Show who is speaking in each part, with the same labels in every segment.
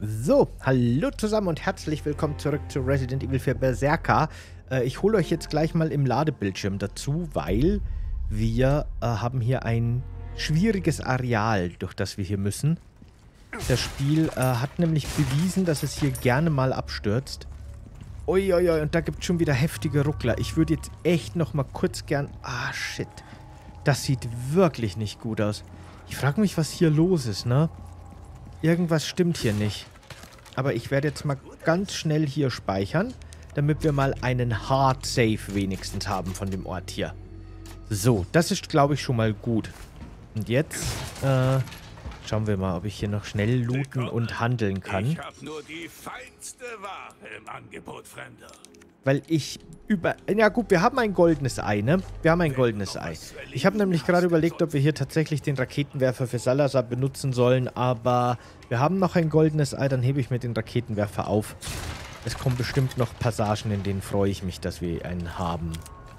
Speaker 1: So, hallo zusammen und herzlich willkommen zurück zu Resident Evil 4 Berserker. Ich hole euch jetzt gleich mal im Ladebildschirm dazu, weil wir haben hier ein schwieriges Areal, durch das wir hier müssen. Das Spiel hat nämlich bewiesen, dass es hier gerne mal abstürzt. Uiuiui, und da gibt es schon wieder heftige Ruckler. Ich würde jetzt echt noch mal kurz gern... Ah, shit. Das sieht wirklich nicht gut aus. Ich frage mich, was hier los ist, ne? Irgendwas stimmt hier nicht. Aber ich werde jetzt mal ganz schnell hier speichern, damit wir mal einen Hard Save wenigstens haben von dem Ort hier. So, das ist, glaube ich, schon mal gut. Und jetzt schauen wir mal, ob ich hier noch schnell looten und handeln kann.
Speaker 2: Ich habe nur die feinste Ware im Angebot, Fremder.
Speaker 1: Weil ich Ja gut, wir haben ein goldenes Ei, ne? Wir haben ein goldenes Ei. Ich habe nämlich gerade überlegt, ob wir hier tatsächlich den Raketenwerfer für Salazar benutzen sollen, aber wir haben noch ein goldenes Ei, dann hebe ich mir den Raketenwerfer auf. Es kommen bestimmt noch Passagen, in denen freue ich mich, dass wir einen haben.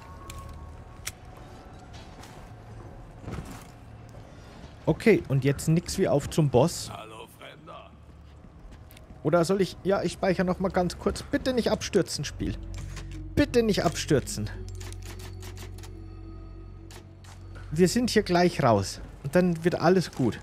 Speaker 1: Okay, und jetzt nix wie auf zum Boss.
Speaker 2: Hallo, Fremder.
Speaker 1: Oder soll ich... Ja, ich speichere noch mal ganz kurz. Bitte nicht abstürzen, Spiel. Bitte nicht abstürzen. Wir sind hier gleich raus. Und dann wird alles gut.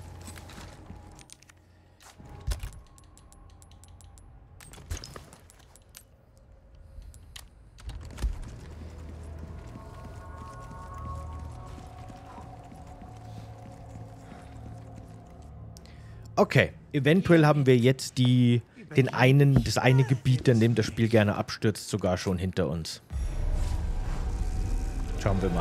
Speaker 1: Okay, eventuell haben wir jetzt das eine Gebiet, in dem das Spiel gerne abstürzt, sogar schon hinter uns. Schauen wir mal.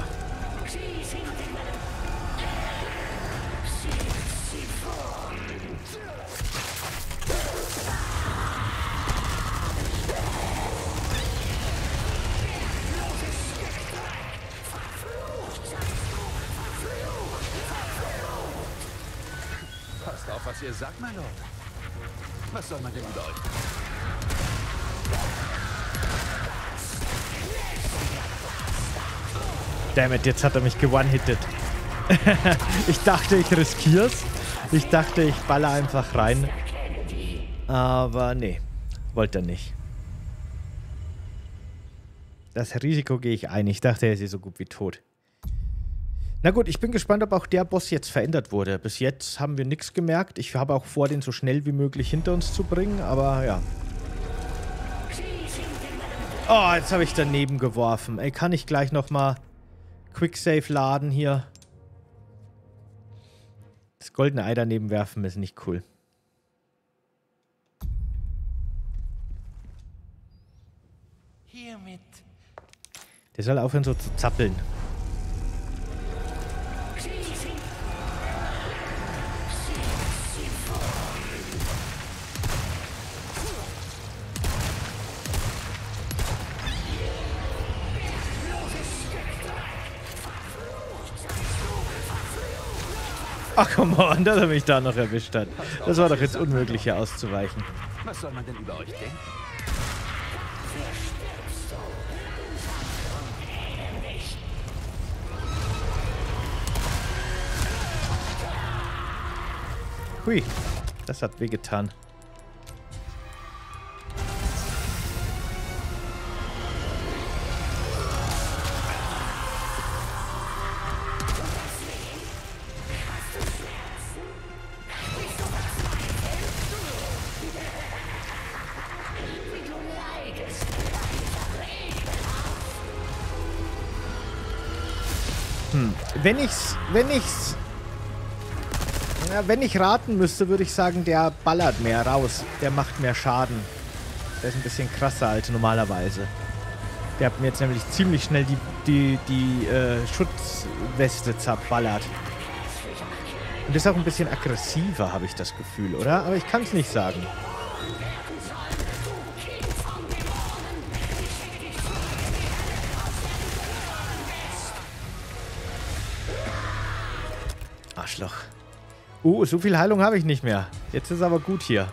Speaker 2: Passt auf, was ihr sagt, mein Lord. Was soll man denn über euch?
Speaker 1: Dammit, jetzt hat er mich geone-hittet. Ich dachte, ich riskier's. Ich dachte, ich baller einfach rein. Aber nee, wollte er nicht. Das Risiko gehe ich ein. Ich dachte, er ist so gut wie tot. Na gut, ich bin gespannt, ob auch der Boss jetzt verändert wurde. Bis jetzt haben wir nichts gemerkt. Ich habe auch vor, den so schnell wie möglich hinter uns zu bringen, aber ja. Oh, jetzt habe ich daneben geworfen. Ey, kann ich gleich nochmal Quicksave laden hier? Das goldene Ei daneben werfen ist nicht cool.
Speaker 3: Hiermit.
Speaker 1: Der soll aufhören so zu zappeln. Ach, come on, dass er mich da noch erwischt hat. Das war doch jetzt unmöglich, hier auszuweichen.
Speaker 2: Was soll man denn über euch denken?
Speaker 1: Hui, das hat wehgetan. Wenn ich raten müsste, würde ich sagen, der ballert mehr raus. Der macht mehr Schaden. Der ist ein bisschen krasser als normalerweise. Der hat mir jetzt nämlich ziemlich schnell die Schutzweste zerballert. Und ist auch ein bisschen aggressiver, habe ich das Gefühl, oder? Aber ich kann es nicht sagen. Arschloch. So viel Heilung habe ich nicht mehr. Jetzt ist aber gut hier.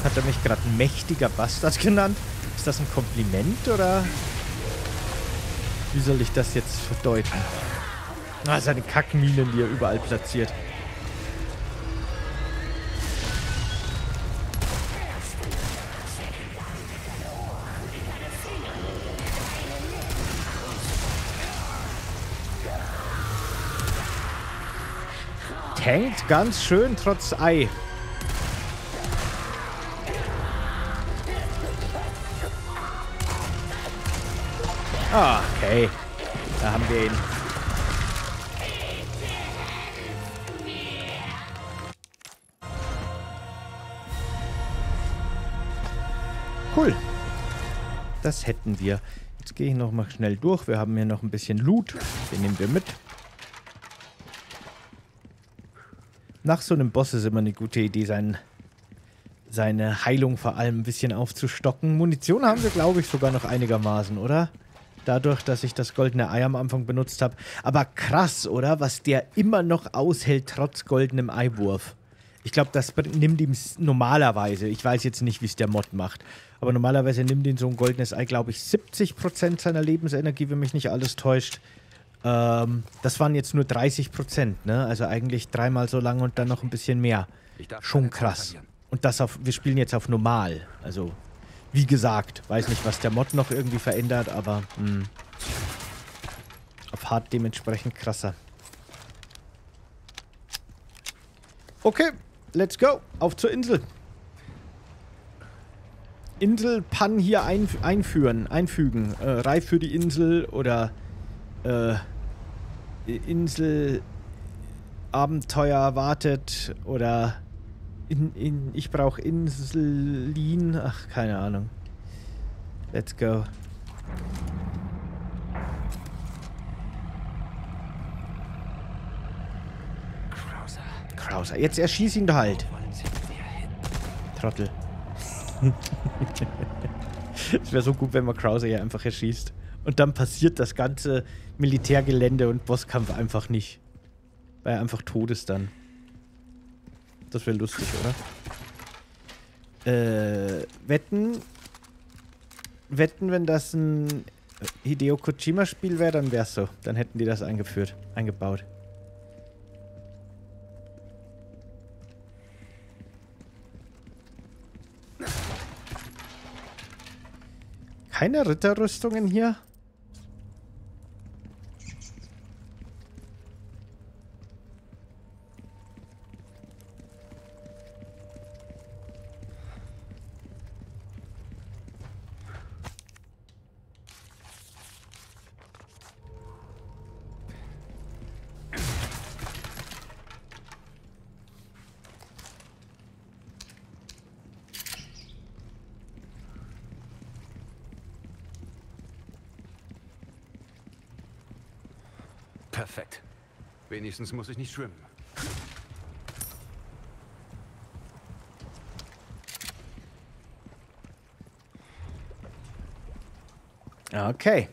Speaker 1: Hat er mich gerade ein mächtiger Bastard genannt? Ist das ein Kompliment oder wie soll ich das jetzt verdeuten? Ah, seine Kackminen, die er überall platziert. Tankt ganz schön trotz Ei. Ah, okay. Da haben wir ihn. Cool. Das hätten wir. Jetzt gehe ich noch mal schnell durch. Wir haben hier noch ein bisschen Loot. Den nehmen wir mit. Nach so einem Boss ist immer eine gute Idee, seine Heilung vor allem ein bisschen aufzustocken. Munition haben wir, glaube ich, sogar noch einigermaßen, oder? Dadurch, dass ich das goldene Ei am Anfang benutzt habe. Aber krass, oder? Was der immer noch aushält, trotz goldenem Eiwurf. Ich glaube, das nimmt ihm normalerweise, ich weiß jetzt nicht, wie es der Mod macht, aber normalerweise nimmt ihn so ein goldenes Ei, glaube ich, 70% seiner Lebensenergie, wenn mich nicht alles täuscht. Das waren jetzt nur 30%, ne? Also eigentlich dreimal so lang und dann noch ein bisschen mehr. Schon krass. Und das wir spielen jetzt auf normal. Also, wie gesagt, weiß nicht, was der Mod noch irgendwie verändert, aber auf hart dementsprechend krasser. Okay, let's go. Auf zur Insel. Inselpan hier einfügen. Reif für die Insel oder Insel Abenteuer wartet oder ich brauche Inselin. Ach, keine Ahnung. Let's go. Krauser. Jetzt erschieß ihn doch halt. Trottel. Es wäre so gut, wenn man Krauser hier einfach erschießt. Und dann passiert das ganze Militärgelände und Bosskampf einfach nicht. Weil er einfach tot ist dann. Das wäre lustig, oder? Wetten, wenn das ein Hideo Kojima-Spiel wäre, dann wäre es so. Dann hätten die das eingebaut. Keine Ritterrüstungen hier?
Speaker 2: Perfekt. Wenigstens muss ich nicht schwimmen.
Speaker 1: Okay.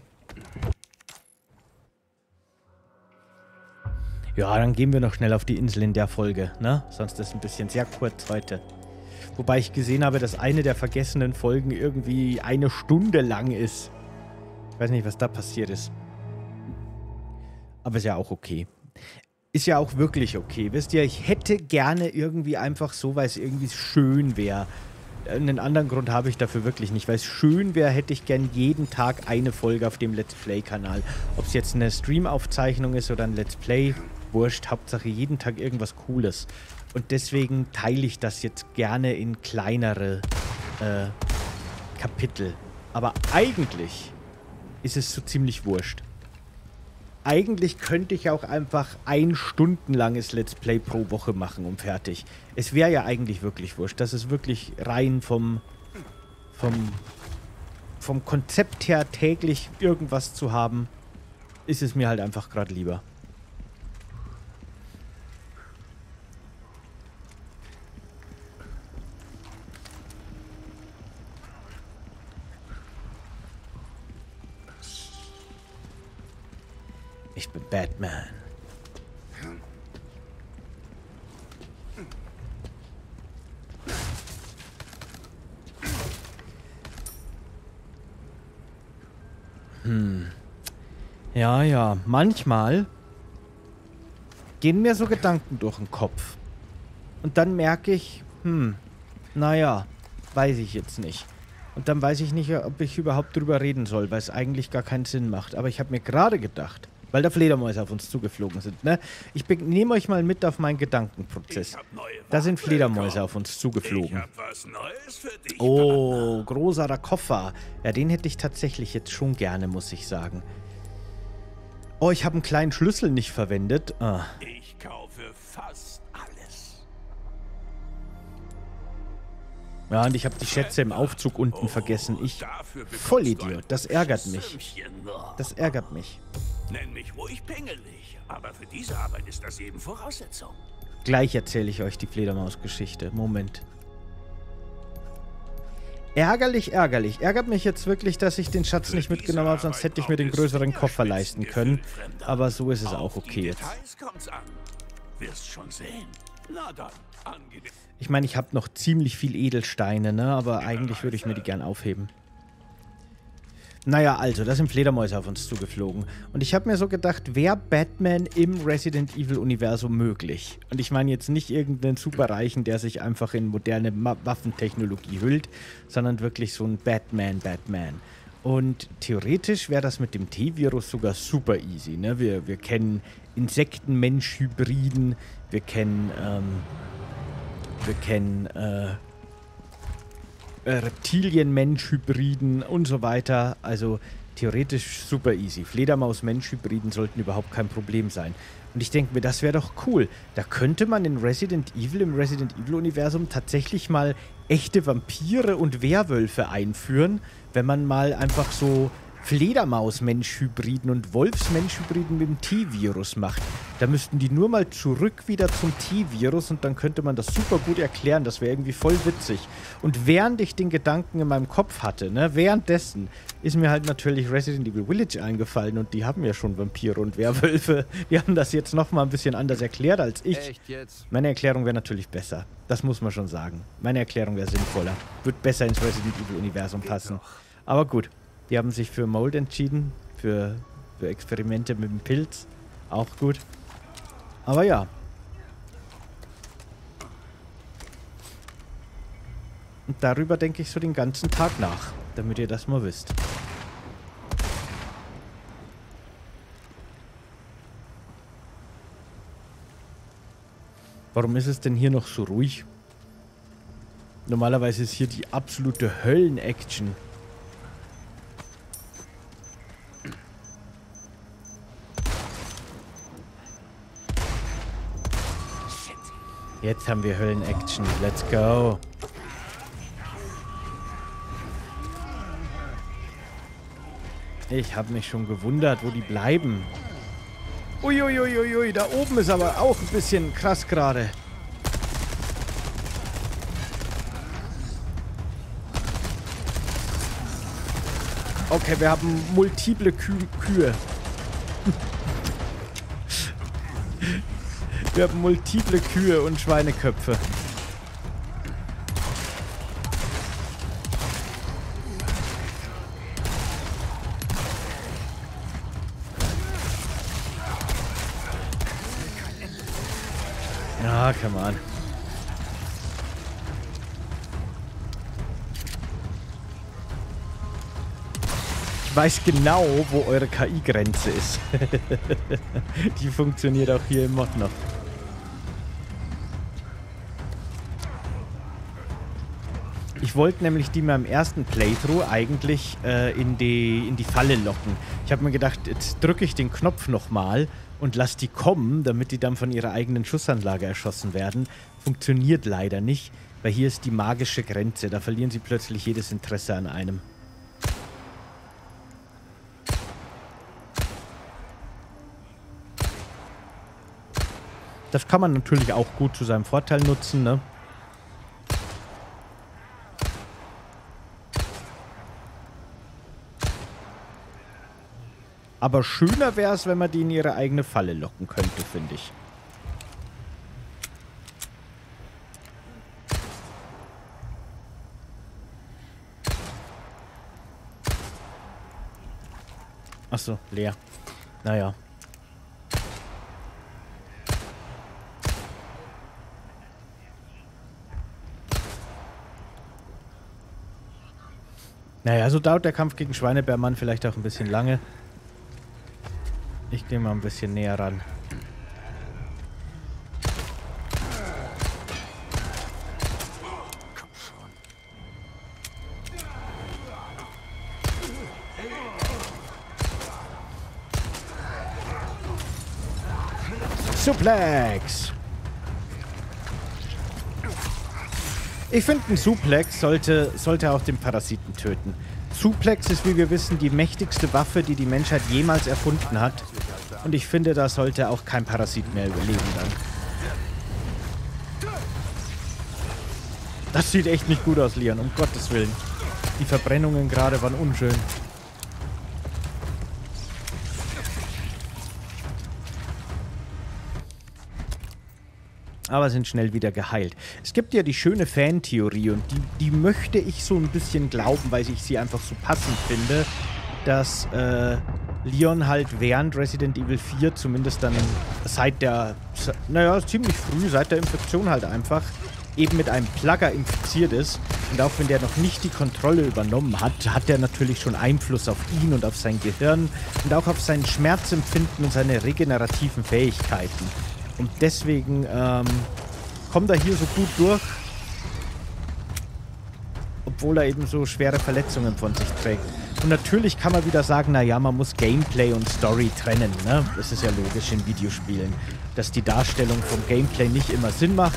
Speaker 1: Ja, dann gehen wir noch schnell auf die Insel in der Folge, ne? Sonst ist es ein bisschen sehr kurz heute. Wobei ich gesehen habe, dass eine der vergessenen Folgen irgendwie 1 Stunde lang ist. Ich weiß nicht, was da passiert ist. Aber ist ja auch okay. Ist ja auch wirklich okay. Wisst ihr, ich hätte gerne irgendwie einfach so, weil es irgendwie schön wäre. Einen anderen Grund habe ich dafür wirklich nicht. Weil es schön wäre, hätte ich gern jeden Tag eine Folge auf dem Let's Play-Kanal. Ob es jetzt eine Stream-Aufzeichnung ist oder ein Let's Play, wurscht. Hauptsache jeden Tag irgendwas Cooles. Und deswegen teile ich das jetzt gerne in kleinere Kapitel. Aber eigentlich ist es so ziemlich wurscht. Eigentlich könnte ich auch einfach 1 stundenlanges Let's Play pro Woche machen und fertig. Es wäre ja eigentlich wirklich wurscht. Das ist wirklich rein vom Konzept her, täglich irgendwas zu haben, ist es mir halt einfach gerade lieber. Ich bin Batman. Ja, ja. Manchmal gehen mir so Gedanken durch den Kopf. Und dann merke ich, naja, weiß ich jetzt nicht. Und dann weiß ich nicht, ob ich überhaupt drüber reden soll, weil es eigentlich gar keinen Sinn macht. Aber ich habe mir gerade gedacht, weil da Fledermäuse auf uns zugeflogen sind, ne? Ich nehme euch mal mit auf meinen Gedankenprozess. Da sind Fledermäuse auf uns zugeflogen. Oh, großer Koffer. Ja, den hätte ich tatsächlich jetzt schon gerne, muss ich sagen. Oh, ich habe einen kleinen Schlüssel nicht verwendet. Ah.
Speaker 2: Ich kaufe fast alles.
Speaker 1: Ja, und ich habe die Schätze im Aufzug unten vergessen. Ich Vollidiot. Das ärgert mich. Das ärgert mich.
Speaker 2: Nenn mich ruhig pingelig, aber für diese Arbeit ist das eben Voraussetzung.
Speaker 1: Gleich erzähle ich euch die Fledermaus-Geschichte. Moment. Ärgerlich, ärgerlich. Ärgert mich jetzt wirklich, dass ich den Schatz nicht mitgenommen habe, sonst hätte ich mir den größeren Koffer leisten können. Aber so ist es auch okay jetzt.
Speaker 2: Wirst schon sehen. Na dann, angenehm.
Speaker 1: Ich meine, ich habe noch ziemlich viel Edelsteine, ne? Aber eigentlich würde ich mir die gern aufheben. Naja, also, da sind Fledermäuse auf uns zugeflogen. Und ich habe mir so gedacht, wäre Batman im Resident Evil-Universum möglich? Und ich meine jetzt nicht irgendeinen Superreichen, der sich einfach in moderne Waffentechnologie hüllt, sondern wirklich so ein Batman. Und theoretisch wäre das mit dem T-Virus sogar super easy, ne? Wir kennen Insekten-Mensch-Hybriden, wir kennen Reptilien-Mensch-Hybriden und so weiter. Also theoretisch super easy. Fledermaus-Mensch-Hybriden sollten überhaupt kein Problem sein. Und ich denke mir, das wäre doch cool. Da könnte man in Resident Evil, im Resident Evil-Universum tatsächlich mal echte Vampire und Werwölfe einführen, wenn man mal einfach so Fledermaus-Mensch-Hybriden und Wolfs-Mensch-Hybriden mit dem T-Virus macht. Da müssten die nur mal zurück wieder zum T-Virus und dann könnte man das super gut erklären. Das wäre irgendwie voll witzig. Und während ich den Gedanken in meinem Kopf hatte, ne, währenddessen ist mir halt natürlich Resident Evil Village eingefallen und die haben ja schon Vampire und Werwölfe. Die haben das jetzt nochmal ein bisschen anders erklärt als ich.
Speaker 3: Echt jetzt?
Speaker 1: Meine Erklärung wäre natürlich besser. Das muss man schon sagen. Meine Erklärung wäre sinnvoller. Wird besser ins Resident Evil Universum passen. Aber gut. Die haben sich für Mold entschieden, für Experimente mit dem Pilz. Auch gut. Aber ja. Und darüber denke ich so den ganzen Tag nach, damit ihr das mal wisst. Warum ist es denn hier noch so ruhig? Normalerweise ist hier die absolute Höllen-Action. Jetzt haben wir Höllen-Action. Let's go. Ich habe mich schon gewundert, wo die bleiben. Uiuiuiui, da oben ist aber auch ein bisschen krass gerade. Okay, wir haben multiple Kühe. Wir haben multiple Kühe und Schweineköpfe. Ja, come on. Ich weiß genau, wo eure KI-Grenze ist. Die funktioniert auch hier im Mod noch. Ich wollte nämlich die mal im ersten Playthrough eigentlich in die Falle locken. Ich habe mir gedacht, jetzt drücke ich den Knopf nochmal und lasse die kommen, damit die dann von ihrer eigenen Schussanlage erschossen werden. Funktioniert leider nicht, weil hier ist die magische Grenze. Da verlieren sie plötzlich jedes Interesse an einem. Das kann man natürlich auch gut zu seinem Vorteil nutzen, ne? Aber schöner wäre es, wenn man die in ihre eigene Falle locken könnte, finde ich. Achso, leer. Naja. Naja, so dauert der Kampf gegen Schweinebärmann vielleicht auch ein bisschen lange. Ich gehe mal ein bisschen näher ran. Suplex! Ich finde, ein Suplex sollte auch den Parasiten töten. Suplex ist, wie wir wissen, die mächtigste Waffe, die die Menschheit jemals erfunden hat. Und ich finde, da sollte auch kein Parasit mehr überleben dann. Das sieht echt nicht gut aus, Leon, um Gottes Willen. Die Verbrennungen gerade waren unschön. Aber sind schnell wieder geheilt. Es gibt ja die schöne Fantheorie und die möchte ich so ein bisschen glauben, weil ich sie einfach so passend finde, dass Leon halt während Resident Evil 4 zumindest dann seit der, naja, ziemlich früh, seit der Infektion halt einfach eben mit einem Plagger infiziert ist. Und auch wenn der noch nicht die Kontrolle übernommen hat, hat der natürlich schon Einfluss auf ihn und auf sein Gehirn und auch auf sein Schmerzempfinden und seine regenerativen Fähigkeiten. Und deswegen kommt er hier so gut durch, obwohl er eben so schwere Verletzungen von sich trägt. Und natürlich kann man wieder sagen, naja, man muss Gameplay und Story trennen, ne? Das ist ja logisch in Videospielen, dass die Darstellung vom Gameplay nicht immer Sinn macht,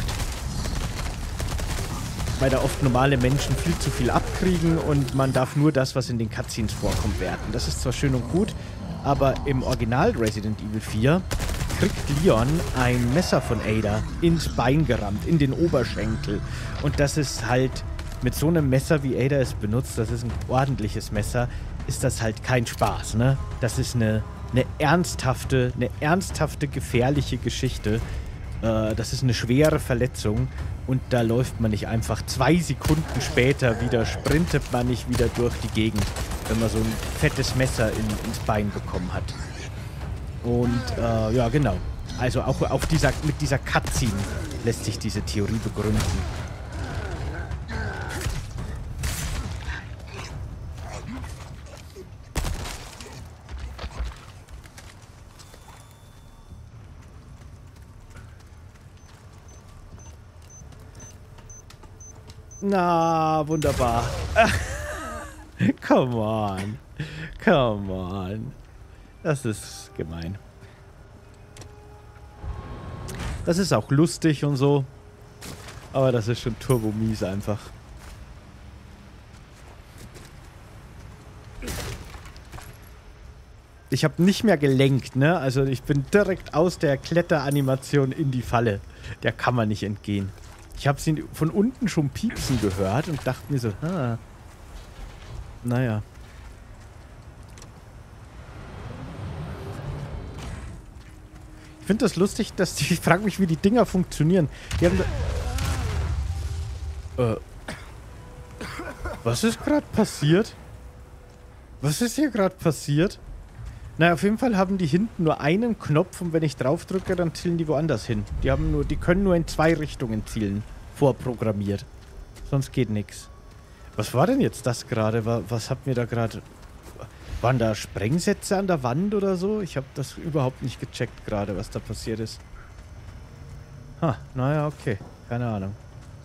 Speaker 1: weil da oft normale Menschen viel zu viel abkriegen und man darf nur das, was in den Cutscenes vorkommt, werten. Das ist zwar schön und gut, aber im Original Resident Evil 4 kriegt Leon ein Messer von Ada ins Bein gerammt, in den Oberschenkel. Und das ist halt, mit so einem Messer, wie Ada es benutzt, das ist ein ordentliches Messer, ist das halt kein Spaß, ne? Das ist eine ernsthafte, gefährliche Geschichte. Das ist eine schwere Verletzung und da läuft man nicht einfach 2 Sekunden später wieder, sprintet man nicht wieder durch die Gegend, wenn man so ein fettes Messer ins Bein bekommen hat. Und ja, genau. Also auch mit dieser Cutscene lässt sich diese Theorie begründen. Na, wunderbar. Come on. Come on. Das ist gemein. Das ist auch lustig und so. Aber das ist schon turbo-mies einfach. Ich habe nicht mehr gelenkt, ne? Also ich bin direkt aus der Kletteranimation in die Falle. Der kann man nicht entgehen. Ich habe sie von unten schon piepsen gehört und dachte mir so, naja. Ich finde das lustig, dass ich frage mich, wie die Dinger funktionieren. Die haben was ist gerade passiert? Was ist hier gerade passiert? Naja, auf jeden Fall haben die hinten nur einen Knopf und wenn ich drauf drücke, dann zielen die woanders hin. Die können nur in 2 Richtungen zielen. Vorprogrammiert. Sonst geht nichts. Was war denn jetzt das gerade? Was hat mir da gerade... Waren da Sprengsätze an der Wand oder so? Ich habe das überhaupt nicht gecheckt gerade, was da passiert ist. Naja, okay. Keine Ahnung.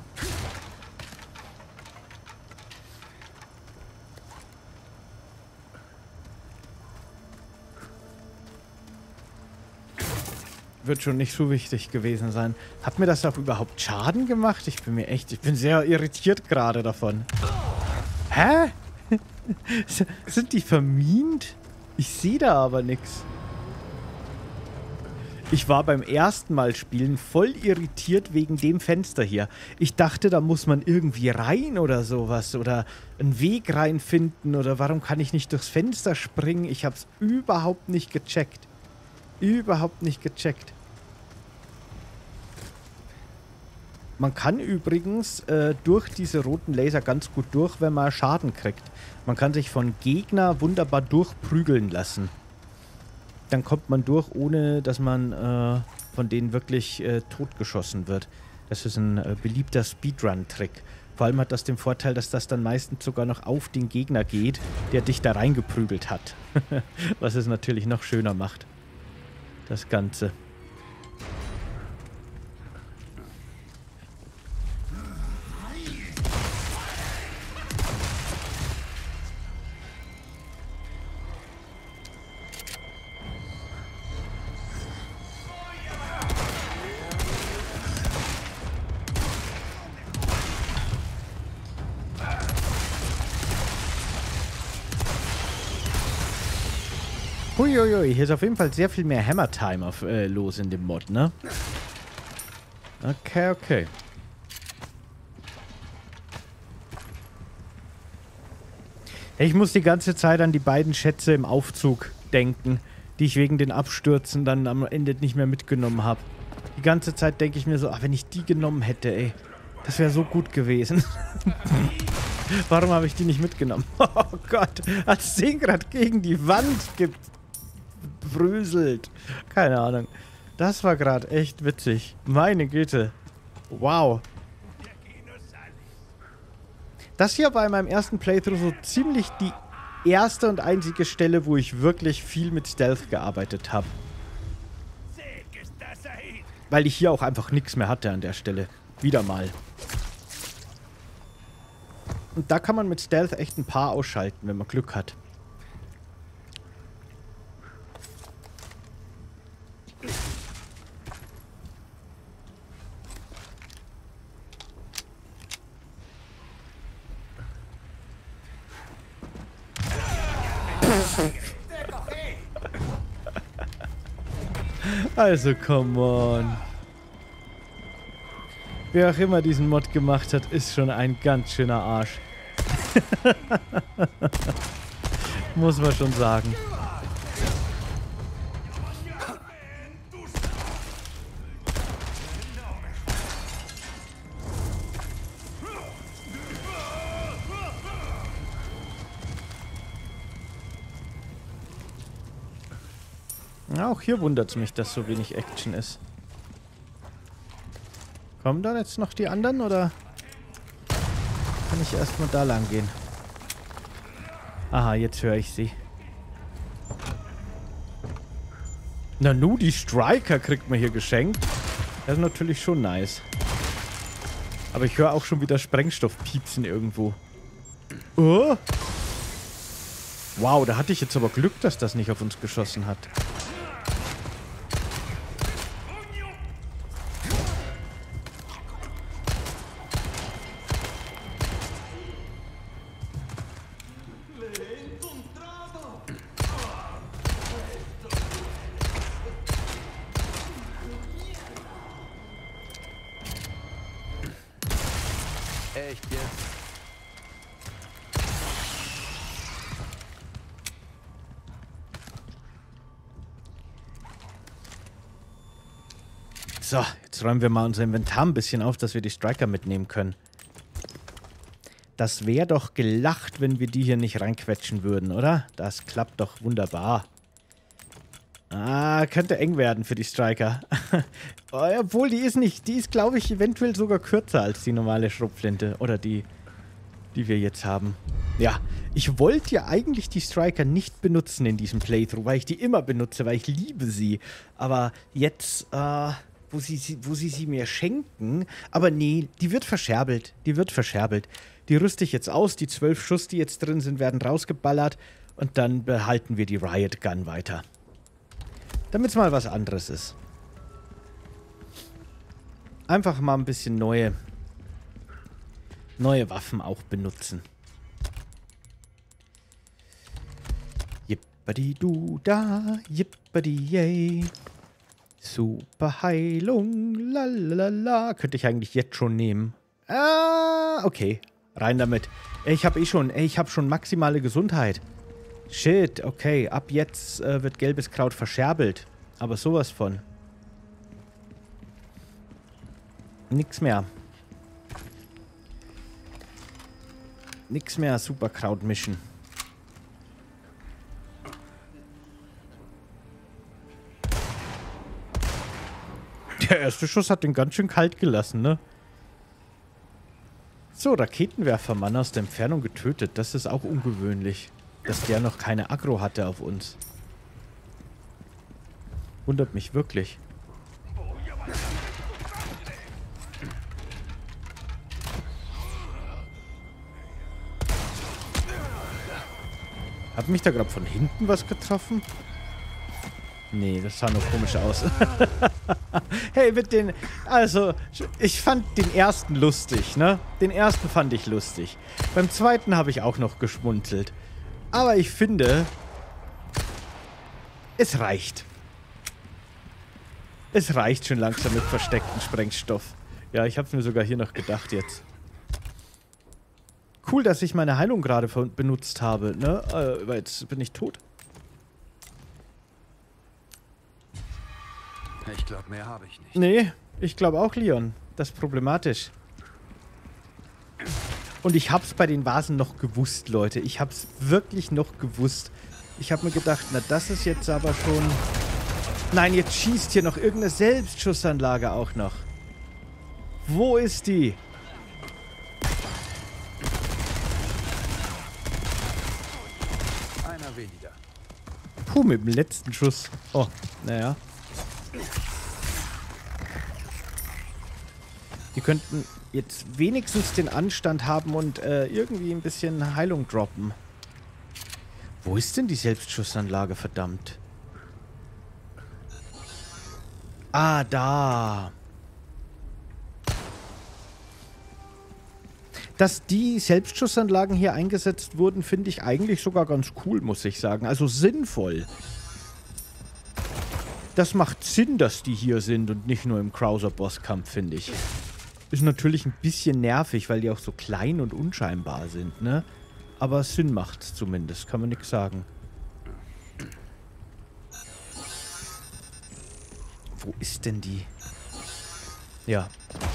Speaker 1: Wird schon nicht so wichtig gewesen sein. Hat mir das auch überhaupt Schaden gemacht? Ich bin sehr irritiert gerade davon. Hä? Sind die vermint? Ich sehe da aber nichts. Ich war beim ersten Mal spielen voll irritiert wegen dem Fenster hier. Ich dachte, da muss man irgendwie rein oder sowas. Oder einen Weg reinfinden. Oder warum kann ich nicht durchs Fenster springen? Ich habe es überhaupt nicht gecheckt. Überhaupt nicht gecheckt. Man kann übrigens durch diese roten Laser ganz gut durch, wenn man Schaden kriegt. Man kann sich von Gegner wunderbar durchprügeln lassen. dann kommt man durch, ohne dass man von denen wirklich totgeschossen wird. Das ist ein beliebter Speedrun-Trick. Vor allem hat das den Vorteil, dass das dann meistens sogar noch auf den Gegner geht, der dich da reingeprügelt hat. Was es natürlich noch schöner macht. Das Ganze. Uiuiui, hier ist auf jeden Fall sehr viel mehr Hammer-Time los in dem Mod, ne? Okay, okay. Ich muss die ganze Zeit an die beiden Schätze im Aufzug denken, die ich wegen den Abstürzen dann am Ende nicht mehr mitgenommen habe. Die ganze Zeit denke ich mir so, ach, wenn ich die genommen hätte, ey, das wäre so gut gewesen. Warum habe ich die nicht mitgenommen? Oh Gott, hat das Ding gerade gegen die Wand gebröselt. Keine Ahnung. Das war gerade echt witzig. Meine Güte. Wow. Das hier war in meinem ersten Playthrough so ziemlich die erste und einzige Stelle, wo ich wirklich viel mit Stealth gearbeitet habe. Weil ich hier auch einfach nichts mehr hatte an der Stelle. Wieder mal. Und da kann man mit Stealth echt ein paar ausschalten, wenn man Glück hat. Also, come on. Wer auch immer diesen Mod gemacht hat, ist schon ein ganz schöner Arsch. Muss man schon sagen. Auch hier wundert es mich, dass so wenig Action ist. Kommen da jetzt noch die anderen, oder kann ich erstmal da lang gehen? Aha, jetzt höre ich sie. Nanu, die Striker kriegt man hier geschenkt. Das ist natürlich schon nice. Aber ich höre auch schon wieder Sprengstoff piepsen irgendwo. Oh! Wow, da hatte ich jetzt aber Glück, dass das nicht auf uns geschossen hat.
Speaker 3: Echt jetzt?
Speaker 1: So, jetzt räumen wir mal unser Inventar ein bisschen auf, dass wir die Striker mitnehmen können. Das wäre doch gelacht, wenn wir die hier nicht reinquetschen würden, oder? Das klappt doch wunderbar. Ah, könnte eng werden für die Striker. Obwohl, die ist, glaube ich, eventuell sogar kürzer als die normale Schrotflinte. Oder die wir jetzt haben. Ja, ich wollte ja eigentlich die Striker nicht benutzen in diesem Playthrough, weil ich die immer benutze, weil ich liebe sie. Aber jetzt, wo sie mir schenken, aber nee, die wird verscherbelt. Die wird verscherbelt. Die rüste ich jetzt aus. Die 12 Schuss, die jetzt drin sind, werden rausgeballert. Und dann behalten wir die Riot Gun weiter. Damit es mal was anderes ist. Einfach mal ein bisschen neue Waffen auch benutzen. Jippadi-du-da, jippadi-yay. Super Heilung, lalalala. Könnte ich eigentlich jetzt schon nehmen. Ah, okay. Rein damit. Ich habe schon maximale Gesundheit. Shit, okay. Ab jetzt wird gelbes Kraut verscherbelt. Aber sowas von. Nix mehr. Nix mehr Superkraut mischen. Der erste Schuss hat den ganz schön kalt gelassen, ne? So, Raketenwerfermann aus der Entfernung getötet. Das ist auch ungewöhnlich, dass der noch keine Aggro hatte auf uns. Wundert mich wirklich. Hat mich da gerade von hinten was getroffen? Nee, das sah noch komisch aus. Hey, mit den... Also, ich fand den ersten lustig, ne? Den ersten fand ich lustig. Beim zweiten habe ich auch noch geschmunzelt. Aber ich finde... Es reicht. Es reicht schon langsam mit verstecktem Sprengstoff. Ja, ich habe es mir sogar hier noch gedacht jetzt. Cool, dass ich meine Heilung gerade benutzt habe, ne? Weil jetzt bin ich tot.
Speaker 3: Ich glaube, mehr habe ich nicht.
Speaker 1: Nee, ich glaube auch, Leon. Das ist problematisch. Und ich hab's bei den Vasen noch gewusst, Leute. Ich hab's wirklich noch gewusst. Ich habe mir gedacht, na das ist jetzt aber schon... Nein, jetzt schießt hier noch irgendeine Selbstschussanlage auch noch. Wo ist die?
Speaker 3: Einer weniger.
Speaker 1: Puh, mit dem letzten Schuss. Oh, naja. Die könnten jetzt wenigstens den Anstand haben und irgendwie ein bisschen Heilung droppen. Wo ist denn die Selbstschussanlage, verdammt? Ah, da. Dass die Selbstschussanlagen hier eingesetzt wurden, finde ich eigentlich sogar ganz cool, muss ich sagen. Also sinnvoll. Das macht Sinn, dass die hier sind und nicht nur im Krauser-Bosskampf, finde ich. Ist natürlich ein bisschen nervig, weil die auch so klein und unscheinbar sind, ne? Aber Sinn macht's zumindest, kann man nichts sagen. Wo ist denn die? Ja.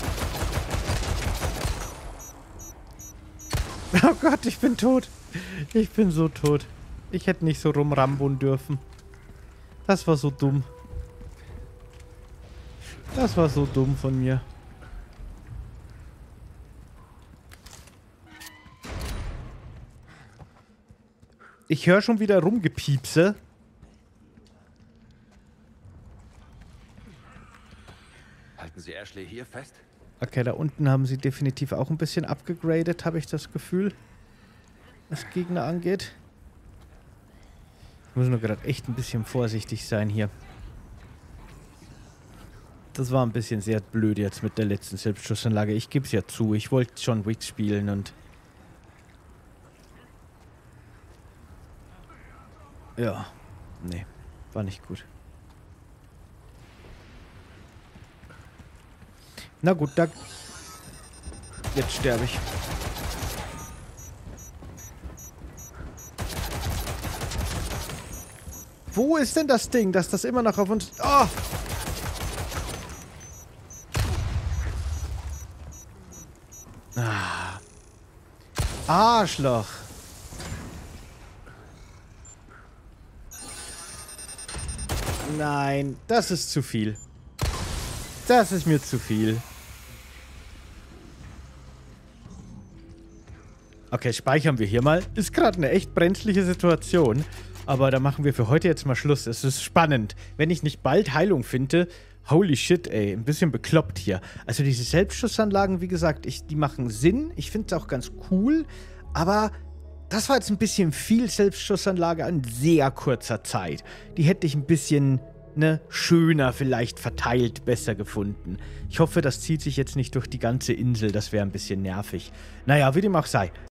Speaker 1: Oh Gott, ich bin tot. Ich bin so tot. Ich hätte nicht so rumrambon dürfen. Das war so dumm. Das war so dumm von mir. Ich höre schon wieder Rumgepiepse.
Speaker 3: Halten Sie Ashley hier fest?
Speaker 1: Okay, da unten haben sie definitiv auch ein bisschen abgegradet, habe ich das Gefühl. Was Gegner angeht. Ich muss nur gerade echt ein bisschen vorsichtig sein hier. Das war ein bisschen sehr blöd jetzt mit der letzten Selbstschussanlage. Ich gebe es ja zu. Ich wollte John Wick spielen und... Ja. Nee. War nicht gut. Na gut, da... Jetzt sterbe ich. Wo ist denn das Ding, dass das immer noch auf uns... Oh! Ah. Arschloch. Nein, das ist zu viel. Das ist mir zu viel. Okay, speichern wir hier mal. Ist gerade eine echt brenzliche Situation. Aber da machen wir für heute jetzt mal Schluss. Es ist spannend. Wenn ich nicht bald Heilung finde... Holy shit, ey. Ein bisschen bekloppt hier. Also diese Selbstschussanlagen, wie gesagt, die machen Sinn. Ich finde es auch ganz cool. Aber das war jetzt ein bisschen viel Selbstschussanlage an sehr kurzer Zeit. Die hätte ich ein bisschen, ne, schöner vielleicht verteilt, besser gefunden. Ich hoffe, das zieht sich jetzt nicht durch die ganze Insel. Das wäre ein bisschen nervig. Naja, wie dem auch sei.